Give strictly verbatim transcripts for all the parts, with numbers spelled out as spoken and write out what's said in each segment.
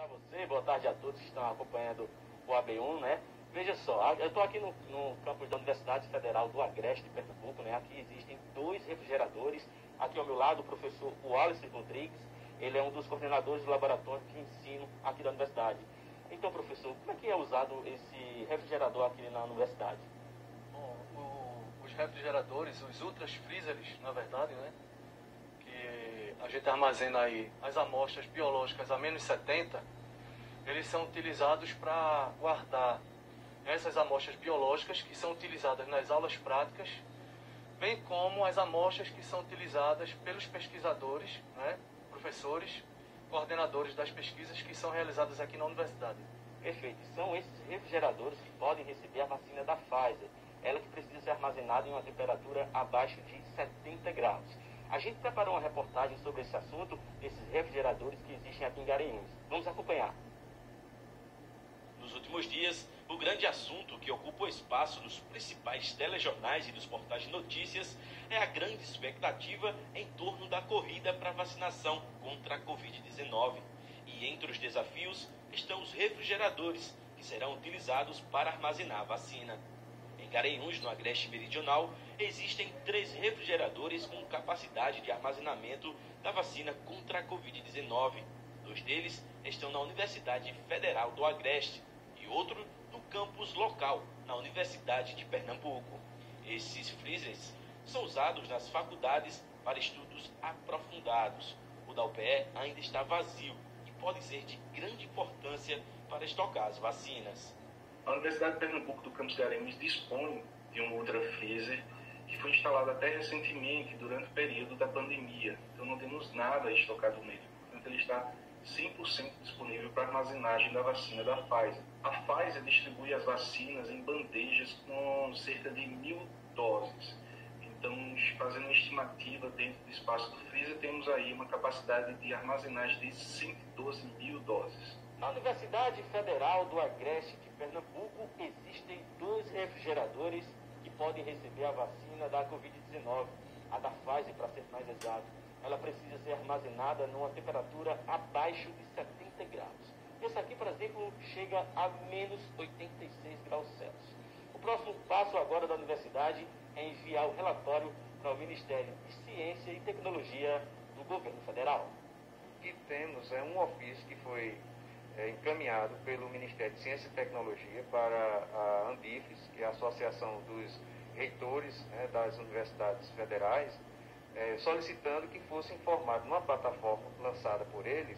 para você, boa tarde a todos que estão acompanhando o A B um, né? Veja só, eu estou aqui no, no campus da Universidade Federal do Agreste de Pernambuco, né? Aqui existem dois refrigeradores. Aqui ao meu lado, o professor Wallace Rodrigues, ele é um dos coordenadores do laboratório de ensino aqui da universidade. Então, professor, como é que é usado esse refrigerador aqui na universidade? Bom, o, os refrigeradores, os ultras freezers, na verdade, né? Que a gente armazena aí as amostras biológicas a menos setenta, eles são utilizados para guardar essas amostras biológicas que são utilizadas nas aulas práticas, bem como as amostras que são utilizadas pelos pesquisadores, né, professores, coordenadores das pesquisas que são realizadas aqui na universidade. Perfeito. São esses refrigeradores que podem receber a vacina da Pfizer, ela que precisa ser armazenada em uma temperatura abaixo de setenta graus. A gente preparou uma reportagem sobre esse assunto, esses refrigeradores que existem aqui em Garanhuns. Vamos acompanhar. Nos últimos dias, o grande assunto que ocupa o espaço dos principais telejornais e dos portais de notícias é a grande expectativa em torno da corrida para a vacinação contra a covid dezenove. E entre os desafios estão os refrigeradores, que serão utilizados para armazenar a vacina. Em Garanhuns, no Agreste Meridional, existem três refrigeradores com capacidade de armazenamento da vacina contra a covid dezenove. Dois deles estão na Universidade Federal do Agreste e outro no campus local, na Universidade de Pernambuco. Esses freezers são usados nas faculdades para estudos aprofundados. O da U P E ainda está vazio e pode ser de grande importância para estocar as vacinas. A Universidade de Pernambuco do campus Garanhuns dispõe de um ultra freezer que foi instalado até recentemente, durante o período da pandemia. Então não temos nada estocado nele. Portanto, ele está cem por cento disponível para armazenagem da vacina da Pfizer. A Pfizer distribui as vacinas em bandejas com cerca de mil doses. Então, fazendo uma estimativa dentro do espaço do freezer, temos aí uma capacidade de armazenagem de cento e doze mil doses. Na Universidade Federal do Agreste de Pernambuco, existem dois refrigeradores que podem receber a vacina da covid dezenove, a da Pfizer, para ser mais exato. Ela precisa ser armazenada numa temperatura abaixo de setenta graus. Esse aqui, por exemplo, chega a menos oitenta e seis graus Celsius. O próximo passo agora da universidade é enviar o relatório para o Ministério de Ciência e Tecnologia do Governo Federal. E temos é, um ofício que foi é, encaminhado pelo Ministério de Ciência e Tecnologia para a Ambifes, que é a Associação dos Reitores, né, das Universidades Federais, É, solicitando que fosse informado numa plataforma lançada por eles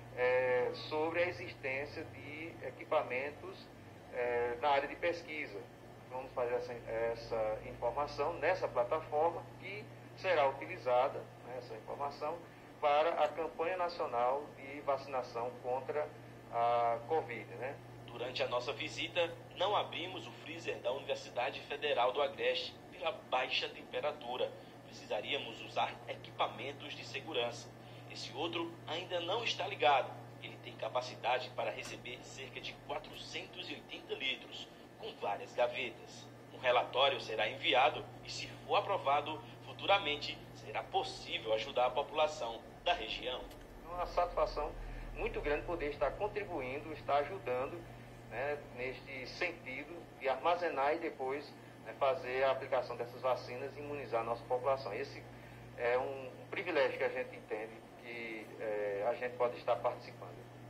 é, sobre a existência de equipamentos é, na área de pesquisa. Vamos fazer essa, essa informação nessa plataforma que será utilizada, né, essa informação, para a campanha nacional de vacinação contra a Covid, né? Durante a nossa visita, não abrimos o freezer da Universidade Federal do Agreste pela baixa temperatura. Precisaríamos usar equipamentos de segurança. Esse outro ainda não está ligado. Ele tem capacidade para receber cerca de quatrocentos e oitenta litros, com várias gavetas. Um relatório será enviado e, se for aprovado, futuramente será possível ajudar a população da região. É uma satisfação muito grande poder estar contribuindo, estar ajudando, né, neste sentido de armazenar e depois fazer a aplicação dessas vacinas e imunizar a nossa população. Esse é um, um privilégio que a gente entende que é, a gente pode estar participando.